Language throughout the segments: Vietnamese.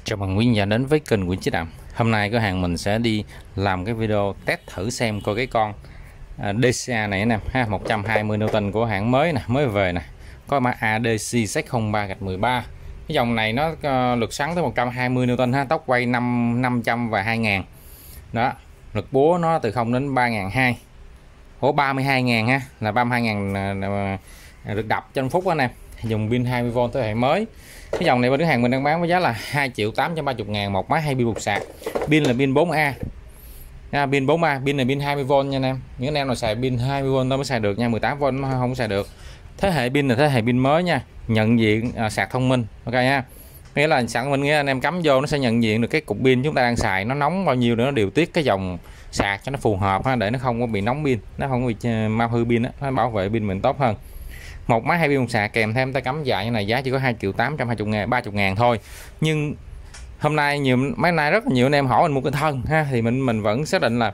Chào mừng quý vị đến với kênh Nguyễn Chí Đạm. Hôm nay cửa hàng mình sẽ đi làm cái video test thử xem coi cái con DCA này nè ha, 120 Newton của hãng mới nè, mới về nè. Có mã ADC Z03-13. Cái dòng này nó lực xoắn tới 120 Newton ha, tốc quay 500 và 2000. Đó, lực búa nó từ 0 đến 3200. Ủa 32.000 ha, là 32.000 lực đập trên phút đó nè. Dùng pin 20V thế hệ mới. Cái dòng này bên cửa hàng mình đang bán với giá là 2.830.000 một máy, 2 pin một sạc. Pin là pin 4A. Pin 4A, pin là pin 20V nha anh em. Những anh em nào xài pin 20V nó mới xài được nha, 18V nó không xài được. Thế hệ pin là thế hệ pin mới nha, nhận diện sạc thông minh. Ok nha. Nghĩa là sẵn mình nghe anh em cắm vô nó sẽ nhận diện được cái cục pin chúng ta đang xài nó nóng bao nhiêu để nó điều tiết cái dòng sạc cho nó phù hợp ha, để nó không có bị nóng pin, nó không có bị mau hư pin á, nó bảo vệ pin mình tốt hơn. Một máy 2 pin một sạc kèm thêm tay cắm dài như này giá chỉ có 2.820.000 thôi. Nhưng hôm nay mấy nay rất là nhiều anh em hỏi mình mua cái thân ha, thì mình vẫn xác định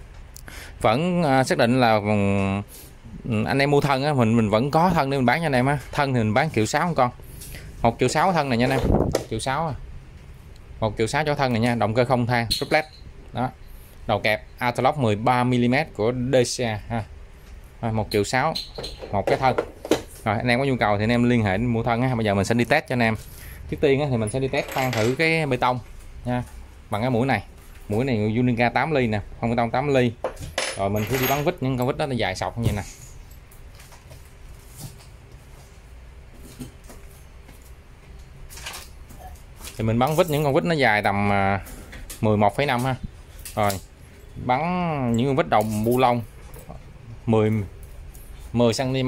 là anh em mua thân á, mình vẫn có thân để mình bán cho anh em á. Thân thì mình bán 1.600.000 con, 1.600.000 thân này nha anh em, 1.600.000 1.600.000 cho thân này nha, động cơ không than triplet đó, đầu kẹp Autolock 13mm của DCA ha, 1.600.000 một cái thân. Rồi anh em có nhu cầu thì anh em liên hệ mua thân á. Bây giờ mình sẽ đi test cho anh em. Trước tiên á, thì mình sẽ đi test khoan thử cái bê tông nha, bằng cái mũi này Unica 8 ly nè, không bê tông 8 ly. Rồi mình cứ đi bắn vít, những con vít đó nó dài sọc như vậy nè. Thì mình bắn vít những con vít nó dài tầm 11,5 ha. Rồi bắn những con vít đầu bu lông 10 cm,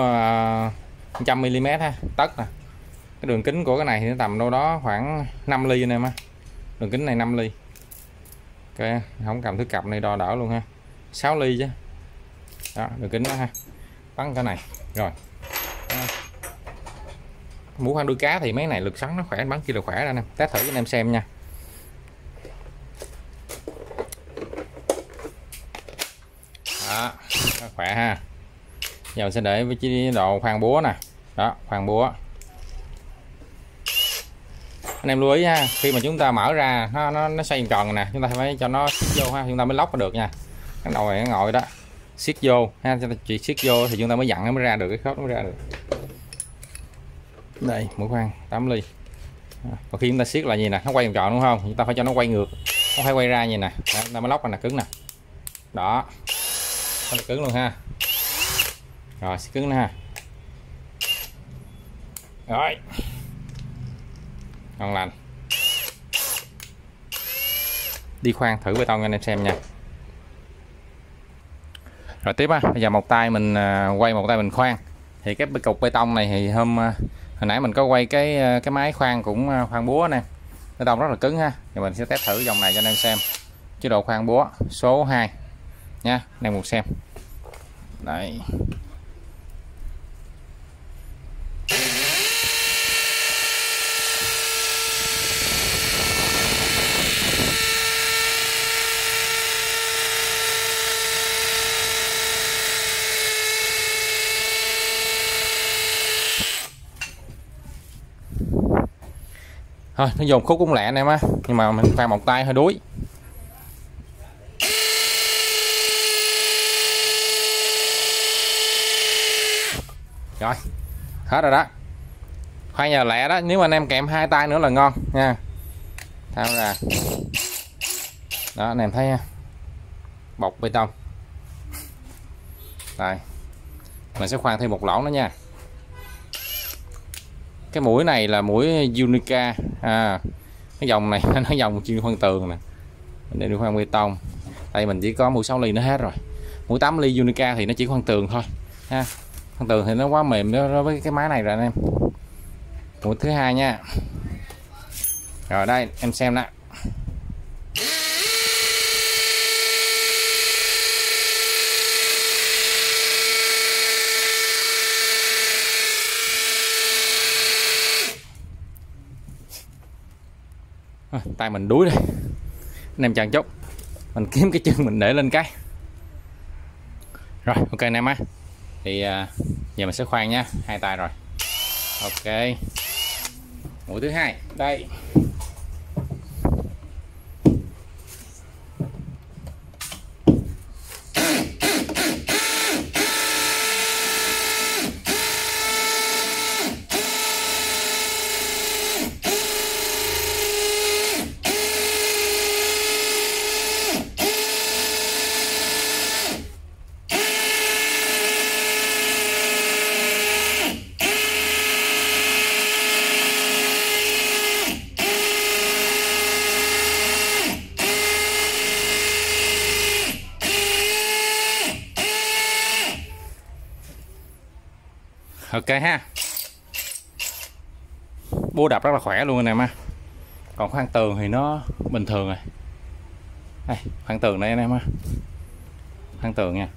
100mm ha, tất nè. Cái đường kính của cái này thì nó tầm đâu đó khoảng 5 ly anh em á. Đường kính này 5 ly. Ok, không cầm thước cặp này đo đỡ luôn ha. 6 ly chứ. Đó, đường kính đó ha. Bắn cái này. Rồi. Mũ khoan đuôi cá thì mấy này lực xoắn nó khỏe, bắn kia là khỏe ra nè. Test thử cho anh em xem nha. Đó, nó khỏe ha. Giờ mình sẽ để với chế độ khoan búa nè. Đó, khoan búa. Anh em lưu ý ha, khi mà chúng ta mở ra nó xoay tròn nè, chúng ta phải cho nó siết vô ha, chúng ta mới lóc được nha. Cái đầu này nó ngồi đó, siết vô ha, chỉ siết vô thì chúng ta mới dặn nó mới ra được, cái khớp nó mới ra được. Đây, mũi khoan 8 ly. Và khi chúng ta siết là gì nè, nó quay vòng tròn đúng không? Chúng ta phải cho nó quay ngược, nó phải quay ra như nè, chúng ta mới lóc ra nè, cứng nè. Đó, nó là cứng luôn ha. Rồi, siết cứng nè ha. Rồi, ngon lành. Đi khoan thử bê tông cho anh em xem nha. Rồi tiếp á, bây giờ một tay mình quay, một tay mình khoan. Thì cái cục bê tông này thì hồi nãy mình có quay cái máy khoan cũng khoan búa nè. Bê tông rất là cứng ha. Thì mình sẽ test thử dòng này cho anh em xem. Chế độ khoan búa số 2 nha, anh em cùng xem. Đấy. Thôi nó dùng khúc cũng lẹ anh em á, nhưng mà mình khoan một tay hơi đuối. Rồi hết rồi đó, khoan giờ lẹ đó. Nếu mà anh em kèm hai tay nữa là ngon nha. Tháo ra đó, anh em thấy nha, bọc bê tông. Đây mình sẽ khoan thêm một lỗ nữa nha. Cái mũi này là mũi Unica, cái dòng này nó dòng chuyên khoan tường nè, để đi khoan bê tông. Đây mình chỉ có mũi 6 ly nó hết rồi. Mũi 8 ly Unica thì nó chỉ khoan tường thôi ha. Khoan tường thì nó quá mềm đối với cái máy này rồi anh em. Mũi thứ hai nha. Rồi đây em xem đó. Tay mình đuối đây anh em, chờ chút mình kiếm cái chân mình để lên cái. Rồi ok anh em á, thì giờ mình sẽ khoan nha, hai tay rồi. Ok, mũi thứ hai đây. Ok ha. Búa đập rất là khỏe luôn anh em ha. Còn khoan tường thì nó bình thường rồi. Đây, khoan tường đây anh em ha. Khoan tường nha.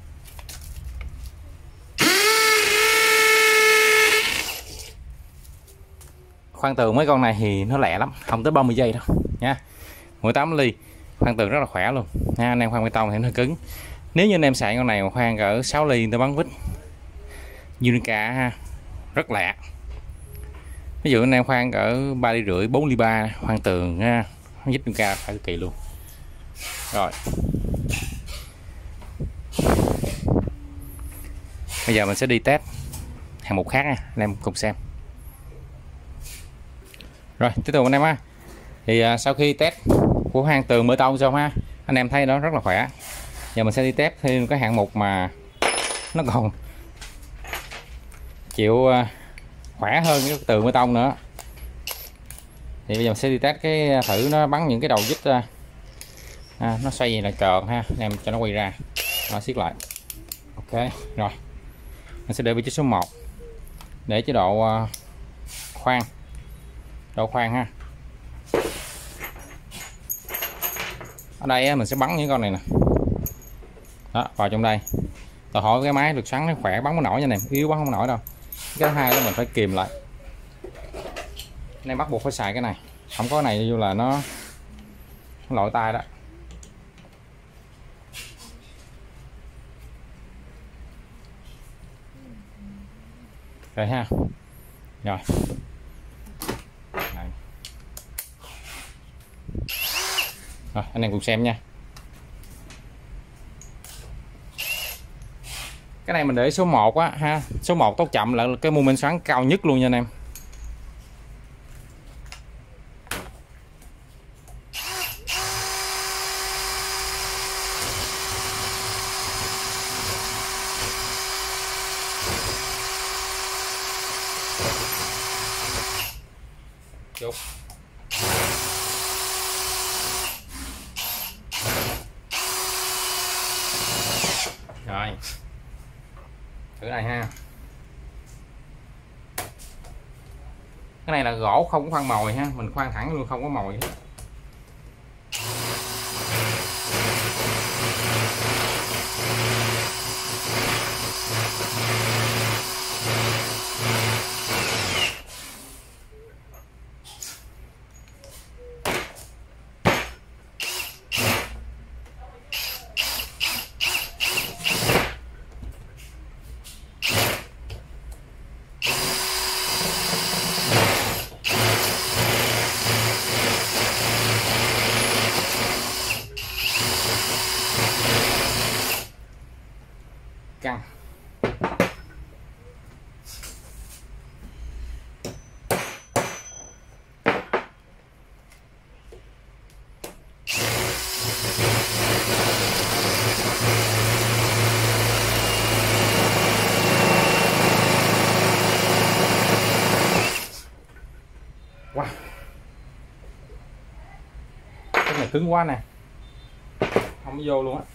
Khoan tường mấy con này thì nó lẹ lắm, không tới 30 giây đâu nha. 18 ly. Khoan tường rất là khỏe luôn nha. Anh em khoan bê tông thì nó hơi cứng. Nếu như anh em xài con này mà khoan cỡ 6 ly tôi bắn vít Unica ha, rất lẹ. Ví dụ anh em khoan cỡ 3 ly rưỡi, 4 ly 3 khoan tường ha, vít Unica phải cực kỳ luôn. Rồi. Bây giờ mình sẽ đi test hạng mục khác nha, anh em cùng xem. Rồi, tiếp tục anh em ha. Thì sau khi test của hang tường bê tông xong ha, anh em thấy nó rất là khỏe. Giờ mình sẽ đi test thêm cái hạng mục mà nó còn chịu khỏe hơn cái tường bê tông nữa. Thì bây giờ mình sẽ đi test cái thử nó bắn những cái đầu vít nó xoay là tròn ha, anh em cho nó quay ra, nó siết lại. Ok, rồi mình sẽ để vị trí số 1 để chế độ khoan, độ khoan ha. Ở đây mình sẽ bắn những con này nè, đó vào trong đây. Đòi hỏi cái máy được xoắn nó khỏe, bắn có nổi nha này, yếu bắn không nổi đâu. Cái thứ hai là mình phải kìm lại. Nên bắt buộc phải xài cái này, không có cái này vô là nó lội tay đó. Rồi ha. Rồi. Đây. Rồi anh em cùng xem nha. Cái này mình để số 1 á ha, số 1 tốc chậm là cái mô men xoắn cao nhất luôn nha anh em. Chúc. Rồi. Thử này ha. Cái này là gỗ không có khoan mồi ha, mình khoan thẳng luôn không có mồi. Căng. Wow. Cái này cứng quá nè, không có vô luôn á.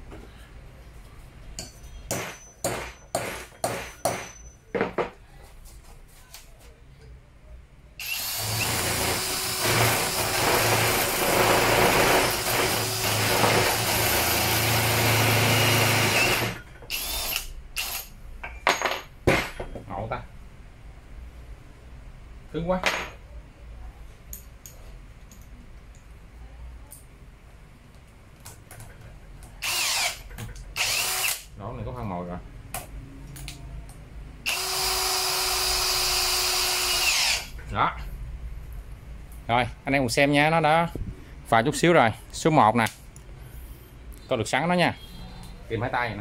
Ngộ ta, cứng quá. Đó này có khoan mồi rồi. Đó. Rồi anh em cùng xem nha, nó đã vào chút xíu rồi. Số 1 nè, có được sẵn nó nha, kìm hai tay này nè.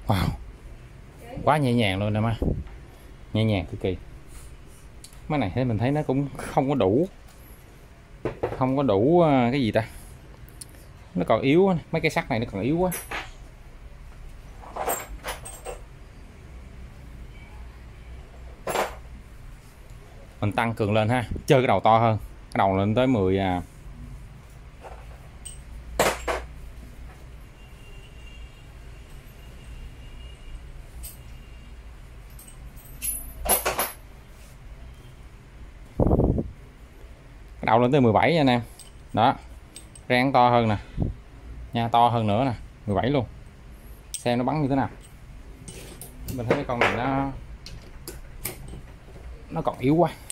Wow, quá nhẹ nhàng luôn nè má, nhẹ nhàng cực kỳ. Máy này thì mình thấy nó cũng không có đủ cái gì ta, nó còn yếu, mấy cái sắt này nó còn yếu quá. Mình tăng cường lên ha, chơi cái đầu to hơn, cái đầu lên tới 10 đầu lên tới 17 nha anh em. Đó, rang to hơn nè nha, to hơn nữa nè, 17 luôn. Xem nó bắn như thế nào. Mình thấy cái con này nó còn yếu quá.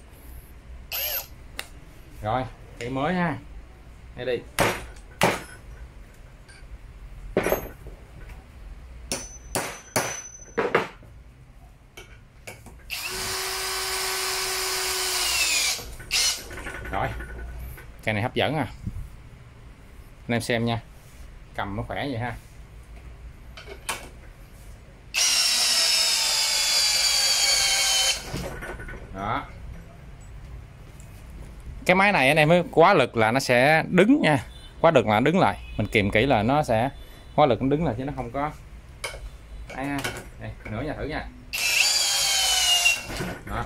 Rồi cây mới ha, đây đi. Rồi cây này hấp dẫn à, anh em xem nha, cầm nó khỏe vậy ha. Đó, cái máy này anh em mới quá lực là nó sẽ đứng nha, quá lực là đứng lại, mình kìm kỹ là nó sẽ quá lực nó đứng lại chứ nó không có. Đây, đây nữa nha, thử nha. Đó.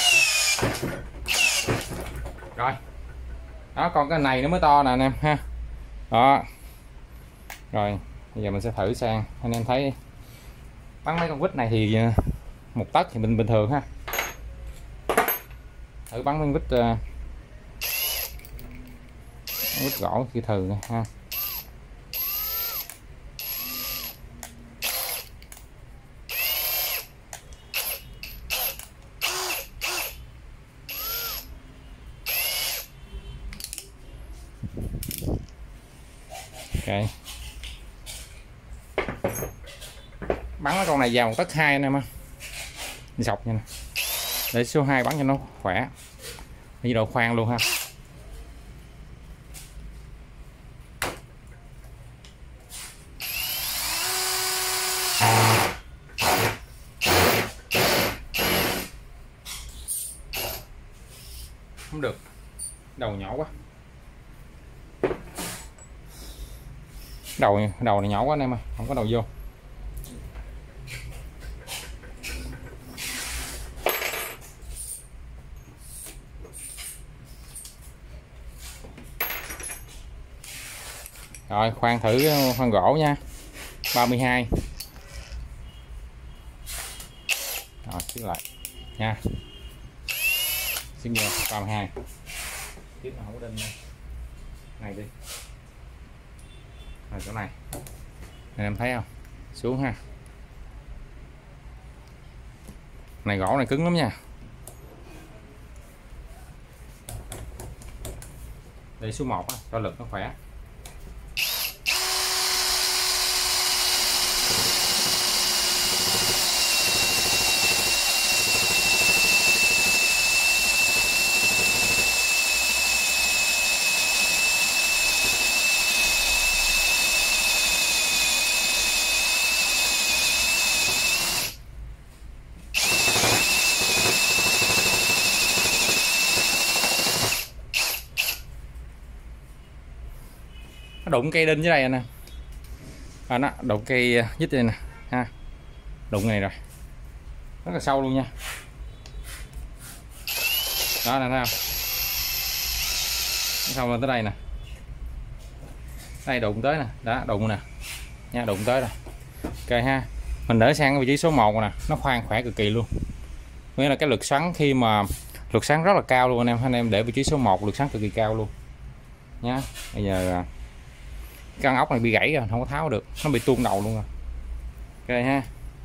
Rồi đó, còn cái này nó mới to nè anh em ha. Đó rồi bây giờ mình sẽ thử sang, anh em thấy bắn mấy con vít này thì một tấc thì bình thường ha. Thử bắn con vít gỗ kia thừ ha. Ok, bắn cái con này vào 1,2 anh em ha, đi sọc nha nè, để số 2 bắn cho nó khỏe, đi độ khoan luôn ha. Không được, đầu nhỏ quá, đầu này nhỏ quá anh em ơi, không có đầu vô. Rồi khoan thử khoan gỗ nha, 32. Rồi xích lại nha, xích vô 32. Tiếp là không có đinh này đi, rồi chỗ này anh em thấy không, xuống ha. Này gỗ này cứng lắm nha, đây số 1 á, cho lực nó khỏe. Nó đụng cây đinh dưới đây nè, nó đụng cây dít đây nè ha, đụng này rồi, rất là sâu luôn nha. Đó nè, thấy không, xong lên tới đây nè, đây đụng tới nè, đó đụng nè nha, đụng tới rồi. Ok ha, mình để sang cái vị trí số 1 nè, nó khoan khỏe cực kỳ luôn, nghĩa là cái lực xoắn khi mà lực xoắn rất là cao luôn anh em để vị trí số 1 lực xoắn cực kỳ cao luôn nhá. Bây giờ căn ốc này bị gãy rồi, không có tháo được, nó bị tuôn đầu luôn rồi. Ok ha,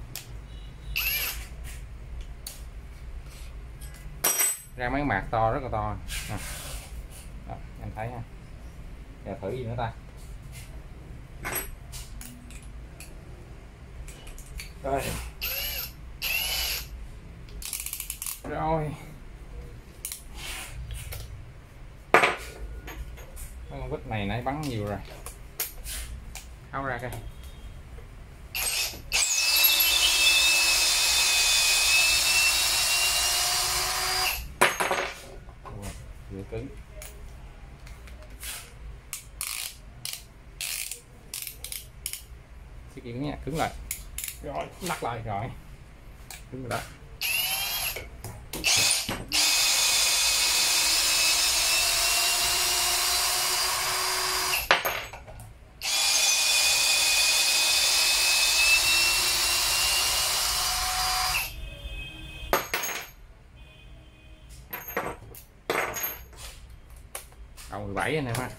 ra mấy mạc to, rất là to. Đó, em thấy ha. Giờ thử gì nữa ta. Rồi rồi con vít này nãy bắn nhiều rồi, tháo ra coi. cứng. Cái kia cứng nha, cứng lại. Rồi, lắc lại rồi. Cứng rồi đó. Đầu 17 anh em ha.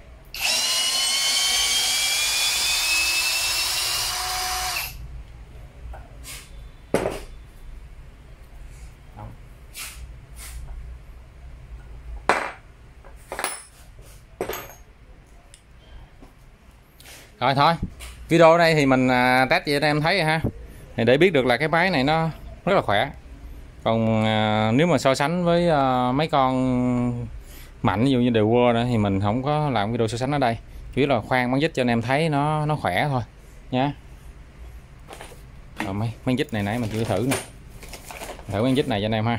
Rồi thôi, video ở đây thì mình test vậy anh em thấy rồi ha. Thì để biết được là cái máy này nó rất là khỏe. Còn nếu mà so sánh với mấy con mạnh ví dụ như The World đó, thì mình không có làm video so sánh ở đây, chủ yếu là khoan bán dít cho anh em thấy nó khỏe thôi nha. Rồi mấy bán dít này nãy mình chưa thử nè, thử bán dít này cho anh em ha.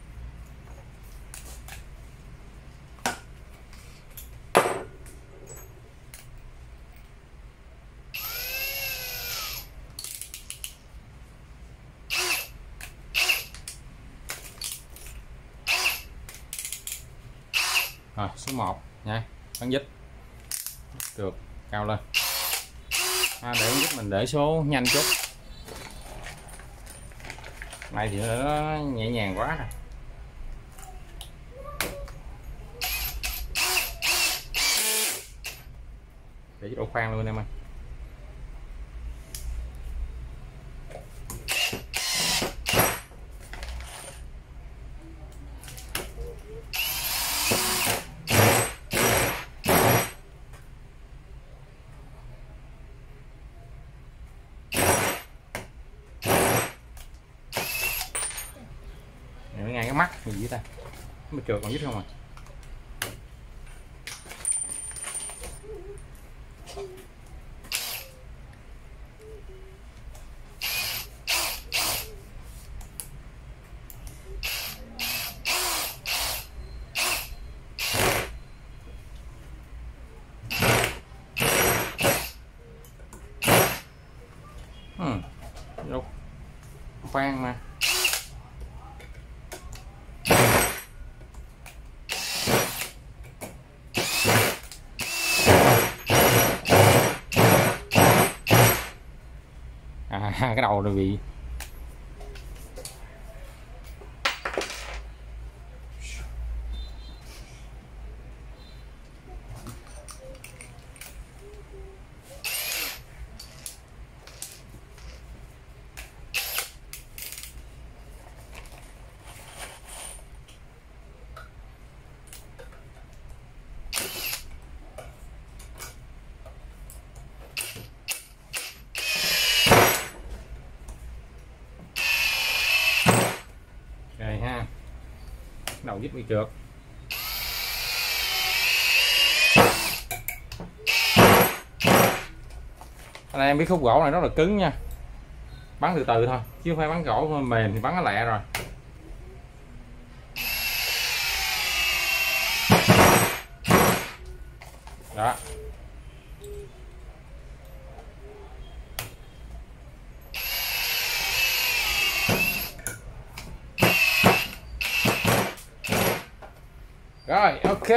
Rồi số 1 nha, bán dít được cao lên. Để bán dít mình để số nhanh chút, này thì nó nhẹ nhàng quá rồi. Để chế độ khoan luôn em ơi. Ngay cái mắt gì vậy ta, nó trượt còn dít không à. Đâu khoan mà. Cái đầu nó bị rồi ha, đầu dít bị trượt. Anh em biết khúc gỗ này rất là cứng nha, bắn từ từ thôi chứ không phải bắn gỗ mềm thì bắn nó lẹ rồi. Đó. Rồi ok.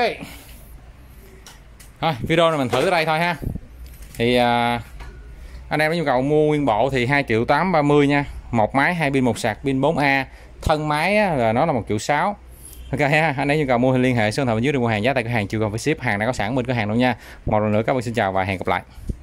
Thôi video này mình thử ở đây thôi ha. Thì anh em có nhu cầu mua nguyên bộ thì 2.830.000 nha. Một máy, 2 pin, một sạc pin 4A. Thân máy là nó là 1.600.000. Ok ha, anh em nhu cầu mua thì liên hệ số điện thoại bên dưới để mua hàng, giá tại cửa hàng chưa cần phải ship, hàng đã có sẵn bên cửa hàng luôn nha. Một lần nữa các bạn xin chào và hẹn gặp lại.